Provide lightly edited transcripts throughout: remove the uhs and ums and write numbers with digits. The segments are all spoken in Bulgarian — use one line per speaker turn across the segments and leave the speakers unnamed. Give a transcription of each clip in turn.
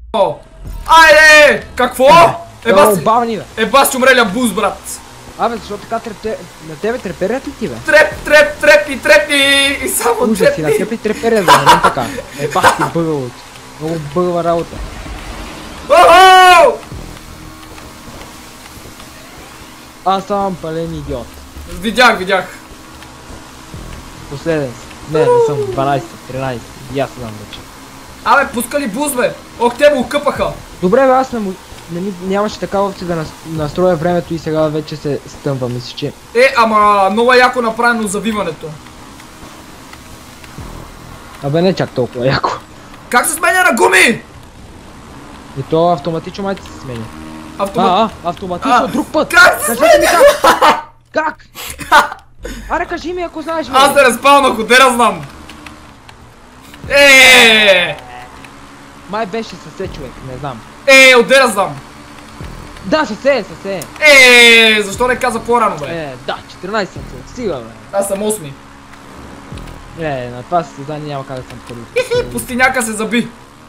Айде! Какво?
Бавни, бе.
Еба си умрелия буз, брат.
Абе, защо така на тебе треперят ли ти, бе?
Трепни! И само
Ужас си, на теб ли треперят, бе, не така. Еба ти бъгълото. Много бъгъва работа. Аз съм пълен идиот.
Видях.
Последен си. Не съм 12, 13. И аз знам вече.
Абе, пуска ли буз, бе? Ох, те му къпаха.
Добре, бе, аз нямаше така опция да настроя времето и сега вече се стъмва, мисля, че...
Ама много яко направено завиването.
Абе, не чак толкова яко.
Как се сменя на гуми?
И то автоматично май се сменя. Автоматично друг път.
Как се сменя?
Как? Аре, кажи ми, ако знаеш, бе.
Аз да разпалнах, де да знам.
Май беше съсе, човек, не знам.
Отде да знам.
Да, съсе.
Защо не каза по-рано, бе?
Да, 14 съм се, стига, бе.
Аз съм 8.
На това състезание няма как да съм първи.
Пустиняка се заби.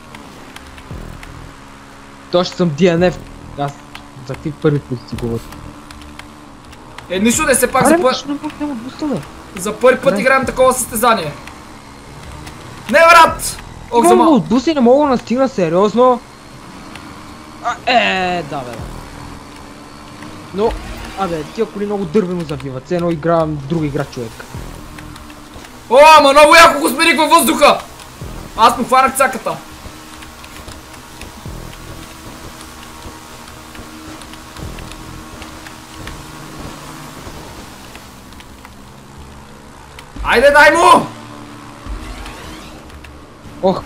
Точно съм DNF. Аз за какви първи позиции говоря.
Нищо не се пак за първи път играем такова състезание. Не, брат! Ох, за малко.
Отбуси не мога да настигна, сериозно. Да, бе. Но, тия коли много дървено завиват. Все едно игравам друга игра, човек.
Ама много яко го смених във въздуха! Аз му хванах цаката. Айде, дай му!
Ох!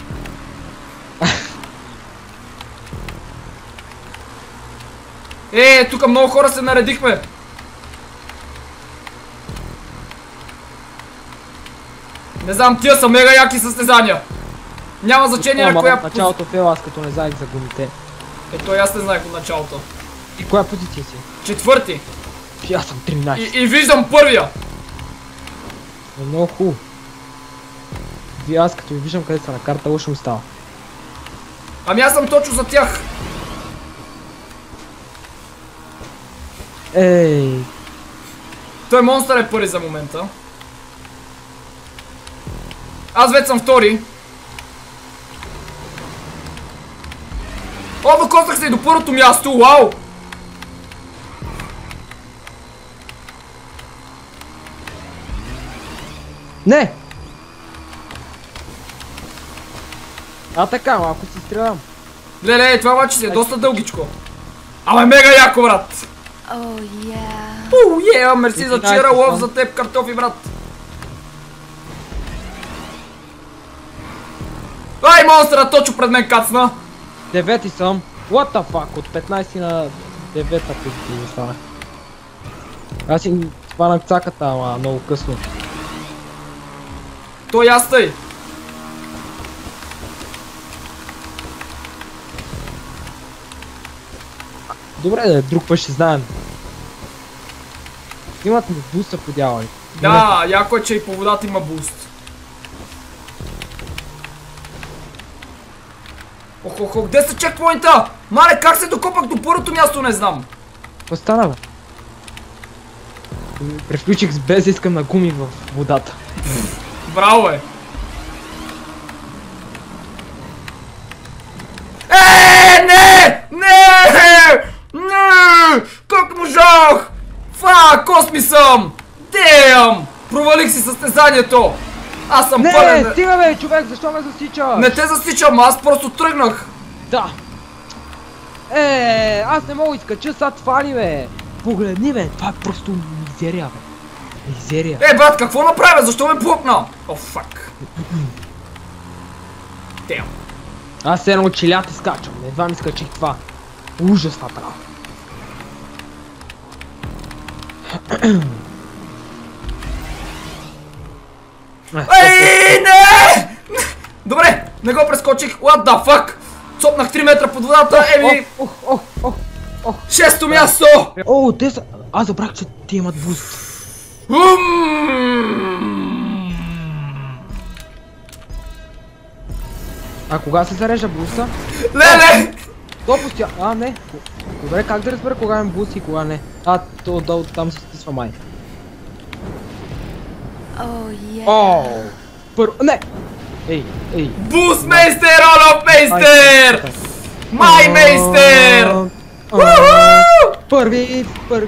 Тук много хора се наредихме. Не знам, тия са мега яки състезания. Няма значение на коя...
В началото фейл, аз като не знаех за гумите.
Той аз не знаех от началото.
И коя позиция си?
Четвърти.
И аз съм 13.
И виждам първия.
Много хубаво. Аз като ви виждам къде са на карта, лошо ми става.
Ами аз съм точно за тях. Той монстър е първи за момента. Аз вече съм втори. Докоснах се и до първото място, вау!
Не! Така, малко си стрелям.
Леле, това обаче си е доста дългичко. Ама мега яко, брат! Мерси за чира, лов за теб, картофи, брат! Ай, монстъра точно пред мен кацна!
9 съм. What the fuck? От 15 на 9-та позиция станах. Аз си хванах цаката, ама много късно.
Той аз тъй.
Добре, друг път ще знаем. Имат ми буста по дяволи.
Да, яко е, че и по водата има буст. Ох, где са чекпоинта? Мале, как се докопах до първото място, не знам.
Какво стана, бе? Превключих с без да искам на гуми в водата.
Браво е! Не! Как можах? Косми съм! Дейм! Провалих си състезанието! Аз съм пълен...
Не, стига бе, човек, защо ме засичаш?
Не те засичам, аз просто тръгнах!
Да! Аз не мога изкача сад фали, бе! Погледни, бе, това е просто мизерия, бе. Мизерия.
Брат, какво направя? Защо ме блокна? Фак. Дейм.
Аз едно челята скачам, едва ми скачих това. Ужас направо.
Не! Добре, не го прескочих. What the fuck? Цопнах 3 метра под водата, шесто място!
Те са... Аз забрах, че те имат буст. А кога се зарежда буста?
Леле!
Допустя... А, не. Добре, как да разбера кога имам буст и кога не? А, то там се стисва май. Ооо! Първо... Не! Ей!
Бустмейстер, Олаф Мейстер! Май Мейстер!
Първи!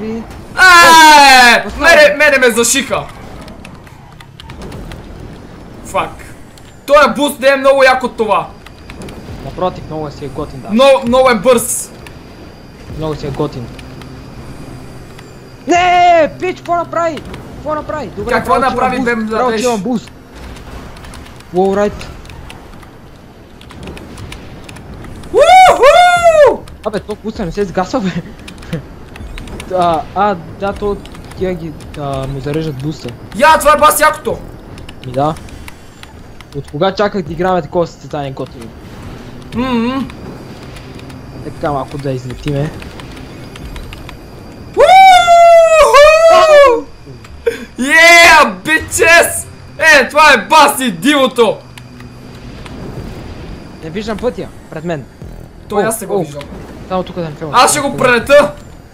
Мене ме зашиха! Фак. Тоя буст не е много як от това.
Напротив, много си е готин, да.
Много е бърз.
Много си е готин. Не, пич, какво направи? Добре,
какво направи, бем да
виж? Имам буст. Уолрайт. Абе, то буста не се сгасва, бе. Да, то тия ги му зареждат буста.
Това е бас якото.
Ми да. От кога чаках да играме такова състезание готино? Е така малко да излетиме.
Бичес! Това е баси дивото!
Не виждам пътя, пред мен.
Той аз се го виждам.
Само тук да не филмам.
Аз ще го прелета!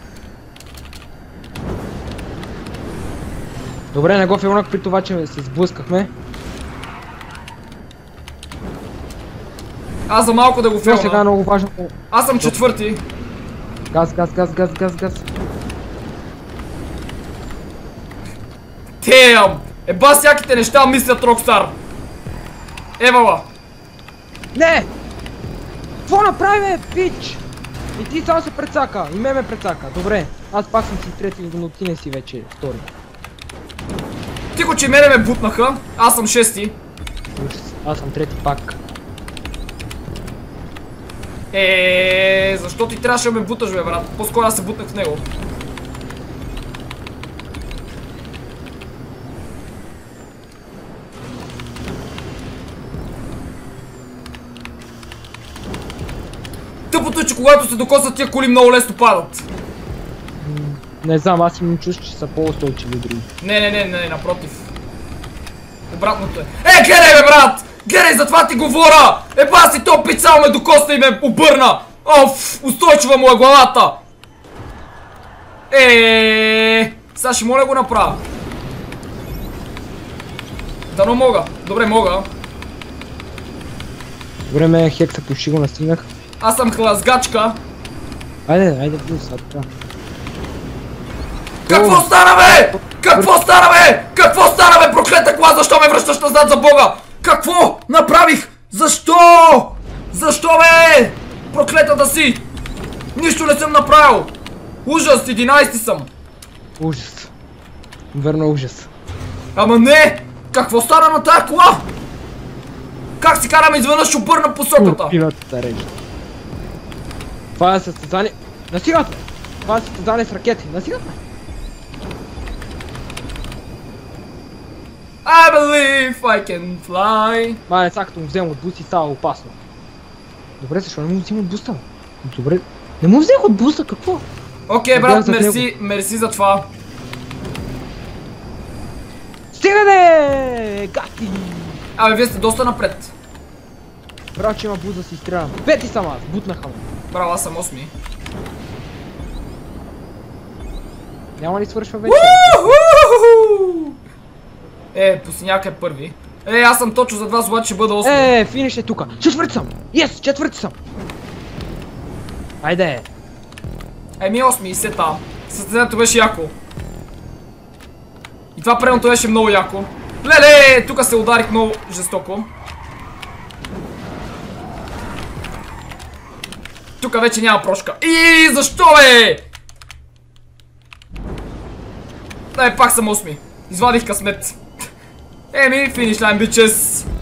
Добре, не го филмах при това, че се сблъскахме.
Аз за малко да го филмам.
Сега е много важно.
Аз съм четвърти.
Газ.
Тем! Еба всяките неща мислят Рокстар. Евала.
Не! Какво направи, бе, пич? И ти само се прецака, и ме прецака. Добре, аз пак съм си трети, но ти не си вече втори.
Тихо, че мене ме бутнаха. Аз съм шести.
Аз съм трети пак.
Защо ти трябваше да ме буташ, бе, брат? По-скоро аз се бутнах в него. Тъпото е, че когато се докосват тия коли много лесно падат.
Не знам, аз имам чувство, че са по-устойчиви други.
Не, напротив. Обратното е. Гледай, бе, брат! Гледай, затова ти говоря! Еба си, то пич само ме докосна и ме обърна! Устойчива му е главата! Сега ще моля го направя. Дано мога. Добре, мога.
Добре, ме хекса почти го настигнах.
Аз съм хлазгачка.
Айде, плюс, така.
Какво стана, бе? Какво стана, бе, проклета кола? Защо ме връщаш назад, за Бога? Какво направих? Защо, бе? Проклетата си! Нищо не съм направил! Ужас, 11 съм!
Ужас. Верно ужас.
Ама не! Какво стана на тая кола? Как си караме изведнъж обърна посоката?
Пилата режа. Това е състезание... Настигат! Това е състезание с ракети. Настигат!
I believe I can fly.
Мале, сега като му вземам от буста и става опасно. Добре, защо не му взимам от буста? Добре, не му взех от буста, какво?
Окей, брат, мерси за това.
Стига де! Гати!
Абе, вие сте доста напред.
Браво, че има буст да си изстрелям. Пети съм аз, бутнаха ме.
Браво, аз съм 8.
Няма ли свършва вече?
По синяк е първи. Аз съм точно зад вас, обаче ще бъда 8.
Финиш е тука. Четвърти съм! Yes, четвърти съм! Айде!
8 и сета. Състезанието беше яко. И това предното беше много яко. Леле, тук се ударих много жестоко. Тук вече няма прошка. И защо, бе? Пак съм 8. Извадих късмет. Финиш лайн, бичес.